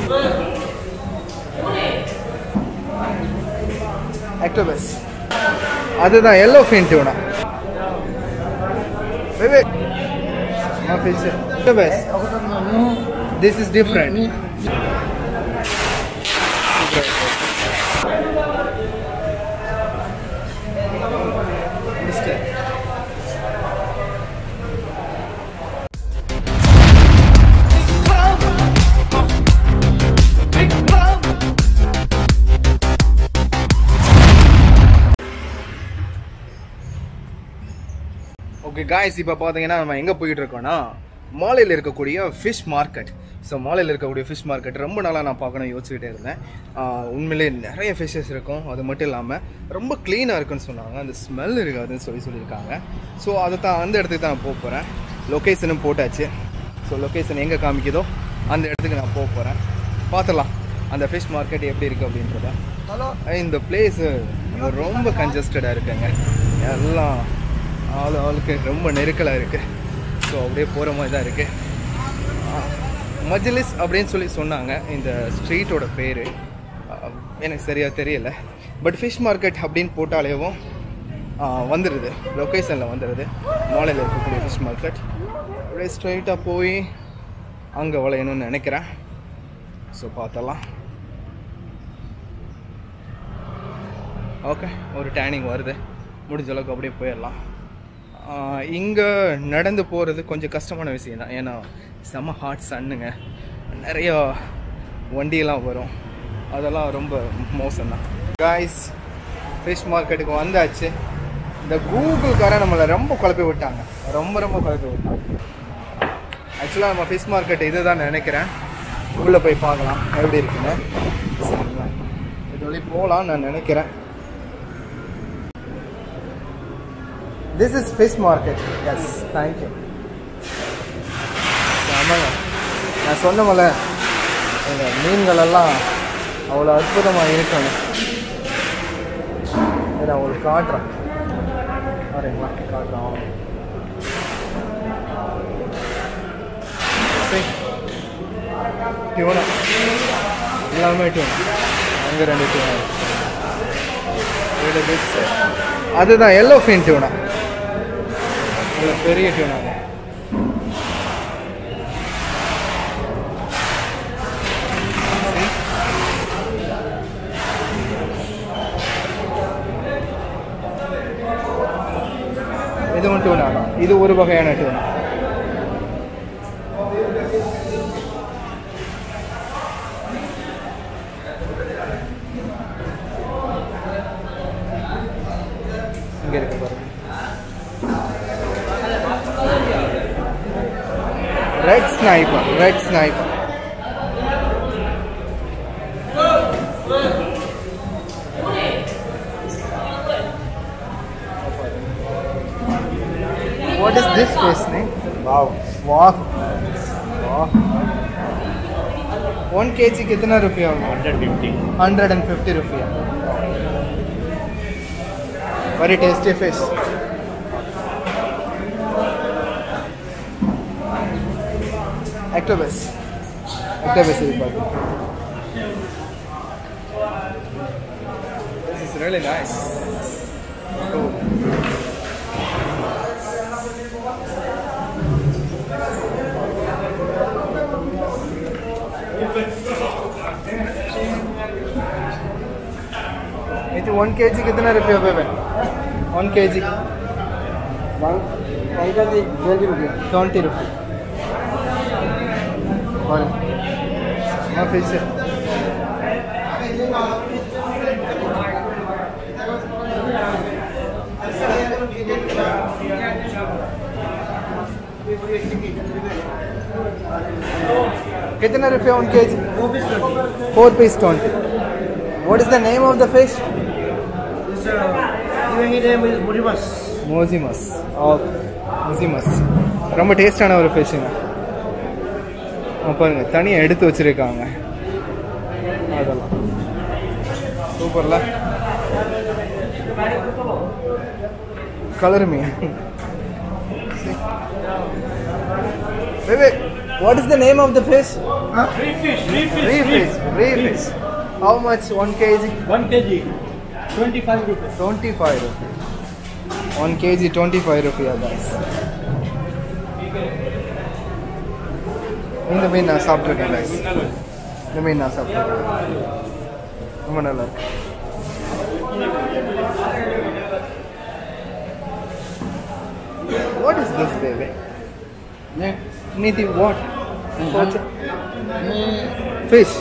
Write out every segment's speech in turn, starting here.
Octopus. That's yellowfin tuna. Wait. My fish. Octopus. This is different. Okay guys, இப்போ பாத்தீங்கன்னா நம்ம எங்க போயிட்டு இருக்கோம்னா மாலேல இருக்கக்கூடிய fish market. So மாலேல இருக்கக்கூடிய fish market ரொம்ப நாளா நான் பார்க்கணும் யோசிச்சிட்டே இருந்தேன். உண்மையிலேயே நிறைய fishes இருக்கும். அது மட்டும் இல்லாம ரொம்ப க்ளீனா இருக்குன்னு சொன்னாங்க. அந்த ஸ்மெல் இருக்காதுன்னு சொல்லிருக்காங்க. So அத தான் அந்த இடத்துக்கு தான் போக போறேன். லொகேஷனும் போட்டாச்சு. So லொகேஷன் எங்க காமிக்குதோ அந்த இடத்துக்கு நான் போக போறேன். பார்த்தலாம் அந்த fish market எப்படி இருக்கு அப்படின்றத. இந்த பிளேஸ் ரொம்ப கன்ஜஸ்டடா இருக்குங்க. எல்லாம் ஆளுக்கு ரொம்ப நெருக்கலாக இருக்குது. ஸோ அப்படியே போகிற மாதிரி தான் இருக்குது. மஜ்லிஸ் அப்படின்னு சொன்னாங்க இந்த ஸ்ட்ரீட்டோட பேர். எனக்கு சரியாக தெரியல. பட் ஃபிஷ் மார்க்கெட் அப்படின்னு போட்டாலேவும் வந்துடுது, லொக்கேஷனில் வந்துடுது. மாலையில் இருக்கக்கூடிய ஃபிஷ் மார்க்கெட். அப்படியே ஸ்ட்ரைட்டாக போய் அங்கே வளையணும்னு நினைக்கிறேன். ஸோ பார்த்தலாம். ஓகே, ஒரு டேனிங் வருது. முடிஞ்ச அளவுக்கு அப்படியே போயிடலாம். இங்கே நடந்து போகிறது கொஞ்சம் கஷ்டமான விஷயம் தான். ஏன்னா செம்ம ஹாட் சன்னுங்க, நிறையா வண்டியெல்லாம் வரும், அதெல்லாம் ரொம்ப மோசம்தான். காய்ஸ், ஃபிஷ் மார்க்கெட்டுக்கு வந்தாச்சு. இந்த கூகுள்காரன் நம்மளை ரொம்ப குழப்பி விட்டாங்க, ரொம்ப குழப்பி விட்டாங்க. ஆக்சுவலாக நம்ம ஃபிஷ் மார்க்கெட் இது தான் நினைக்கிறேன். உள்ளே போய் பார்க்கலாம் எப்படி இருக்குன்னு. சரிங்களா, இது வழி போகலான்னு நான் நினைக்கிறேன். This is fish market. Yes, thank you. ஆமாங்க, நான் சொன்னமல்ல இந்த மீன்களெல்லாம் அவ்வளோ அற்புதமாக இருக்குங்க. நான் உங்களுக்கு காட்டுறேன். வரீங்களா, காட்டுறோம். டியூனா எல்லாமே டியூனா. அங்கே 2 டியூனா. அதுதான் yellowfin டியூனா, பெரிய டியூனா. இதுவும் டியூனா தான். இது ஒரு வகையான டியூனா. இங்க இருக்கு பாருங்க, Red sniper. What is this fish name? Wow. 1 kg कितना रुपया होगा? 150 रुपया. Very tasty fish. Octopus is big. This is really nice. Cool. It 1 kg कितना रुपया होगा? 1 kg 20 रुपया. 20 रुपया. और मैं फिश कितना रुपया 1 kg? 4 piece 20. What is the name of the fish? His name is Mozimus. Oh, Mozimus. ரொம்ப டேஸ்டான ஒரு ஃபிஷ்ங்க. பாருங்க, தனியாக எடுத்து வச்சிருக்காங்க. அதெல்லாம் சூப்பர்ல. கலர் மீன். What is the name of the fish? Free fish. Free fish. How much 1 kg? 1 kg. 25 rupees. 25 rupees. 1 kg 25 rupees guys. இந்த மீன் நான் சாப்பிட்டுருக்கேன் guys. இந்த மீன் நான் சாப்பிட்டுருக்கேன். ரொம்ப நல்லா இருக்கு. What is this baby? Yeah. Niti what? Fish.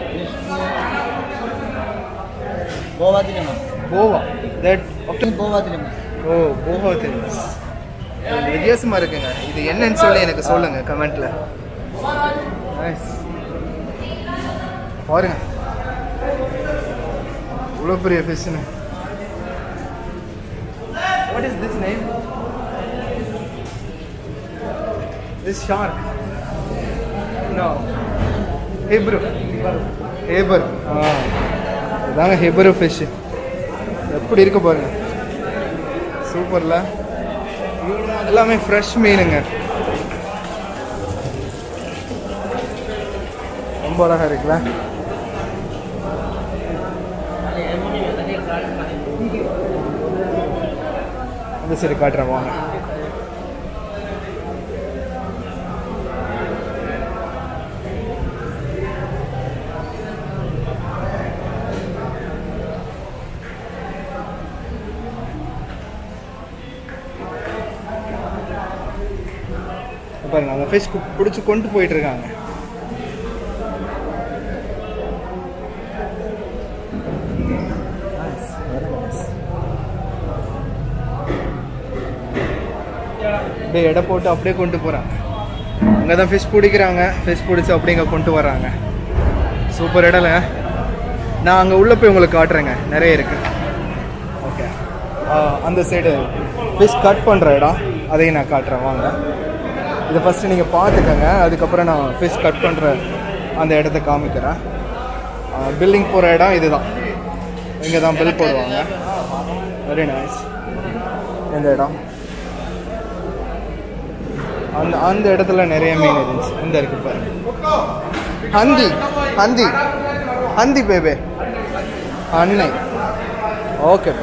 Boa dilemas. Boa. That Boa dilemas. oh boa dilemas. வித்தியாசமா இருக்குங்க. இது என்னன்னு சொல்லி எனக்கு சொல்லுங்க கமெண்ட்ல. நைஸ். பாருங்க. இவ்வளோ பெரிய ஃபிஷ்னு. What is this name? This shark. No. Hebrew. இதாங்க ஹெப்ரு ஃபிஷ். எப்படி இருக்கு பாருங்க. சூப்பர்ல. எல்லாமே ஃப்ரெஷ் மீனுங்க. ரொம்ப அழகா இருக்குல்ல. இந்த சைடு காட்டுறேன் வாங்க. பாருங்க அந்த ஃபிஷ் பிடிச்சி கொண்டு போயிட்டு இருக்காங்க. அப்படியே எடை போட்டு அப்படியே கொண்டு போகிறாங்க. அங்கே தான் ஃபிஷ் பிடிக்கிறாங்க. ஃபிஷ் பிடிச்சி அப்படியே இங்கே கொண்டு வர்றாங்க. சூப்பர் இடம்ல. நான் அங்கே உள்ளே போய் உங்களுக்கு காட்டுறேங்க. நிறைய இருக்குது. ஓகே அந்த சைடு ஃபிஷ் கட் பண்ணுற இடம் அதையும் நான் காட்டுறேன் வாங்க. இதை ஃபஸ்ட்டு நீங்கள் பார்த்துக்கங்க. அதுக்கப்புறம் நான் ஃபிஷ் கட் பண்ணுற அந்த இடத்த காமிக்கிறேன். பில்லிங் போகிற இடம் இது தான். இங்கே தான் பில் போடுவாங்க. Very nice. இந்த இடம் அந்த இடத்துல நிறைய மீன் இருந்துச்சு. இந்த இருக்கு பாருங்க. ஹந்தி பேபே அன்னை. ஓகே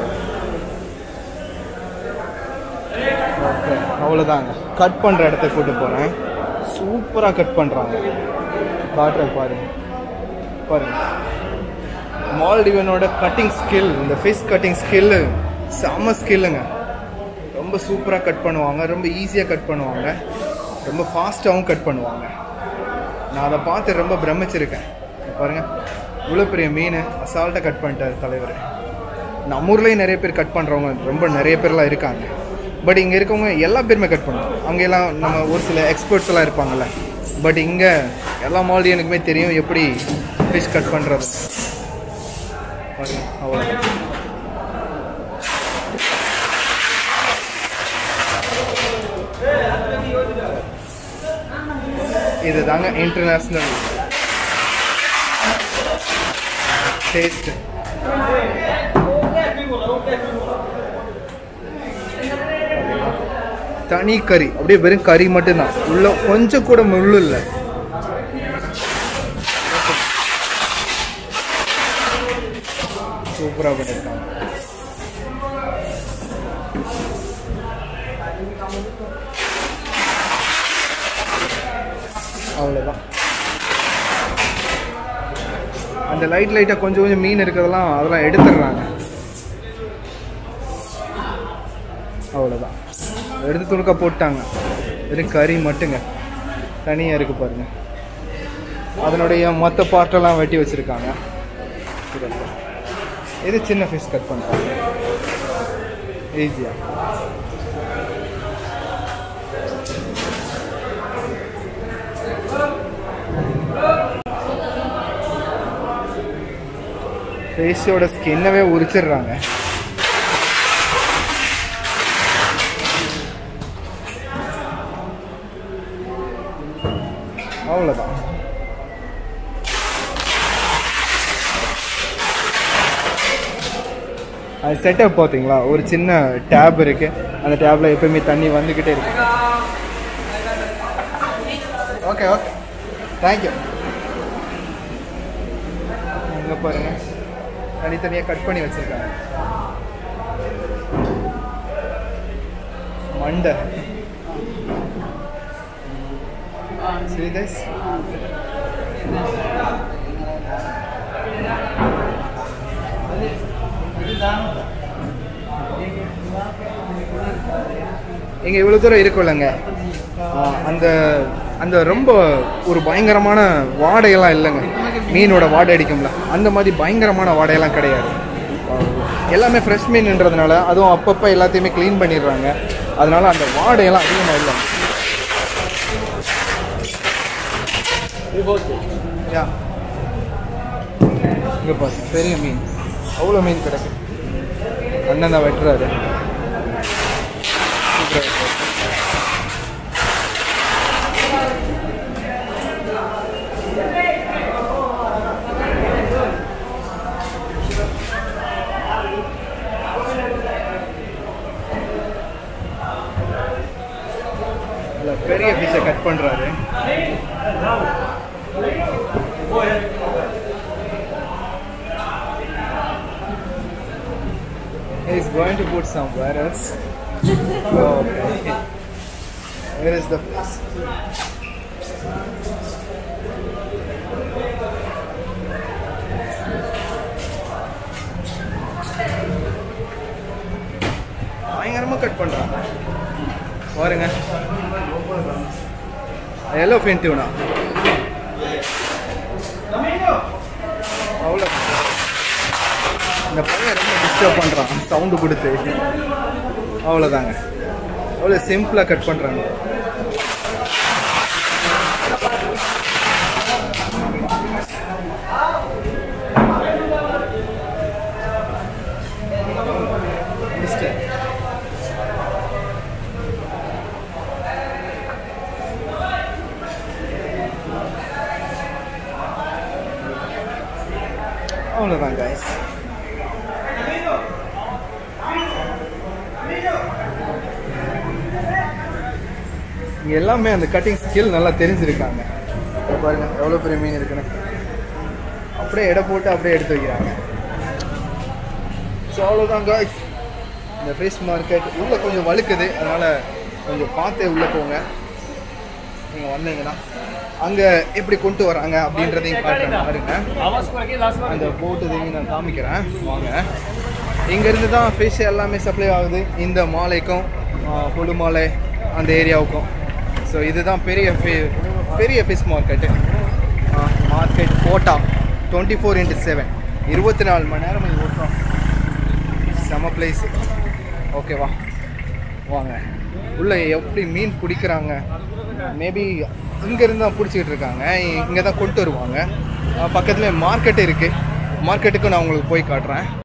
ஓகே அவ்வளோதாங்க. கட் பண்ணுற இடத்த கூட்டு போகிறேன். சூப்பராக கட் பண்ணுறாங்க. காட்டுறேன் பாருங்க. மால்டிவனோட கட்டிங் ஸ்கில், இந்த ஃபிஷ் கட்டிங் ஸ்கில்லு செம்ம ஸ்கில்லுங்க. ரொம்ப சூப்பராக கட் பண்ணுவாங்க. ரொம்ப ஈஸியாக கட் பண்ணுவாங்க. ரொம்ப ஃபாஸ்ட்டாகவும் கட் பண்ணுவாங்க. நான் அதை பார்த்து ரொம்ப பிரமிச்சிருக்கேன். பாருங்கள் இவ்வளோ பெரிய மீன் அசால்ட்டாக கட் பண்ணிட்டார் தலைவர். நம்ம ஊர்லேயும் நிறைய பேர் கட் பண்ணுறவங்க ரொம்ப நிறைய பேர்லாம் இருக்காங்க. பட் இங்கே இருக்கவங்க எல்லா பேருமே கட் பண்ணுவோம். அங்கெல்லாம் நம்ம ஒரு சில எக்ஸ்பர்ட்ஸ் எல்லாம் இருப்பாங்கள்ல. பட் இங்கே எல்லா மால்டியனுக்குமே தெரியும் எப்படி ஃபிஷ் கட் பண்ணுறது. அவ்வளோ இது தாங்க இன்டர்நேஷ்னல் டேஸ்ட். தனி கறி, அப்படியே வெறும் கறி மட்டும்தான். உள்ள கொஞ்சம் கூட முள்ளு இல்லை. சூப்பராக பண்ணியிருக்காங்க. அவ்வளோதான். அந்த லைட்டாக கொஞ்சம் மீன் இருக்கிறதெல்லாம் அதெல்லாம் எடுத்துடுறாங்க. அவ்வளோதான். எடுத்து துணுக்க போட்டாங்க. வெறும் கறி மட்டுங்க தனியாக இருக்கு பாருங்க. அதனுடைய மொத்த பார்ட்டெல்லாம் வெட்டி வச்சுருக்காங்க. இது சின்ன ஃபிஷ் கட் பண்ணுறாங்க ஈஸியாக. ஃபிஷ்ஷோட ஸ்கின்னவே உரிச்சிடுறாங்க. அவ்வளோதான். அது செட்டப் பார்த்தீங்களா? ஒரு சின்ன டேப் இருக்கு. அந்த டேப்ல எப்பவுமே தண்ணி வந்துக்கிட்டே இருக்கு. Okay okay thank you. இங்கே பாருங்க தனித்தனியாக கட் பண்ணி வச்சுருக்காங்க. மண்டை see this இங்க இவ்வளவு தூரம் இருக்குல்லங்க, அந்த அந்த ரொம்ப ஒரு பயங்கரமான வாடையெல்லாம் இல்லைங்க. மீனோட வாடை அடிக்கும்ல, அந்த மாதிரி பயங்கரமான வாடையெல்லாம் கிடையாது. எல்லாமே ஃப்ரெஷ் மீன்ன்றதுனால, அதுவும் அப்பப்போ எல்லாத்தையுமே க்ளீன் பண்ணிடுறாங்க. அதனால அந்த வாடையெல்லாம் அதிகமாக இல்லை. இங்கே பாருங்க பெரிய மீன், அவ்வளோ மீன் கிடக்கு. அண்ணன் தான் வெட்டுறாரு. பெரிய ஃபிஷ்ஷை கட் பண்ணுறாரு. He is going to put somewhere else. Okay. Where is the fish? பயங்கரமாக கட் பண்ணுறாங்க பாருங்க. எல்லோ ஃபின் டியூனா அவ்வளோ. இந்த பையன் ரொம்ப டிஸ்டர்ப் பண்ணுறான் சவுண்டு கொடுத்து. அவ்வளோதாங்க, அவ்வளோ சிம்பிளாக கட் பண்ணுறாங்க. அவ்வளோதான் கைஸ். எல்லாமே அந்த கட்டிங் ஸ்கில் நல்லா தெரிஞ்சிருக்காங்க. பாருங்க எவ்வளோ பெரிய மீன் இருக்குன்னு. அப்படியே எடை போட்டு அப்படியே எடுத்து வைக்கிறாங்க. ஸோ அவ்வளோதான் கைஸ். இந்த ஃபிஷ் மார்க்கெட் உள்ளே கொஞ்சம் வழுக்குது, அதனால் கொஞ்சம் பார்த்தே உள்ளே போங்க. நீங்கள் வந்தீங்கன்னா அங்கே எப்படி கொண்டு வராங்க அப்படின்றதையும் காட்டுறேன் பாருங்க. அந்த போட்டு இதையும் நான் காமிக்கிறேன் வாங்க. இங்கேருந்து தான் ஃபிஷ் எல்லாமே சப்ளை ஆகுது இந்த மாலைக்கும், கொழுமாலை அந்த ஏரியாவுக்கும். ஸோ இதுதான் பெரிய ஃபிஷ் மார்க்கெட்டு. மார்க்கெட் கோட்டா 24/7 24 மணி நேரம் இது ஓட்டுறோம். செம பிளேஸு. ஓகேவா வாங்க. உள்ளே எப்படி மீன் பிடிக்கிறாங்க, மேபி இங்கேருந்து தான் பிடிச்சிக்கிட்டு இருக்காங்க. இங்கே தான் கொண்டு வருவாங்க. பக்கத்தில் மார்க்கெட்டு இருக்குது. மார்க்கெட்டுக்கு நான் உங்களுக்கு போய் காட்டுறேன்.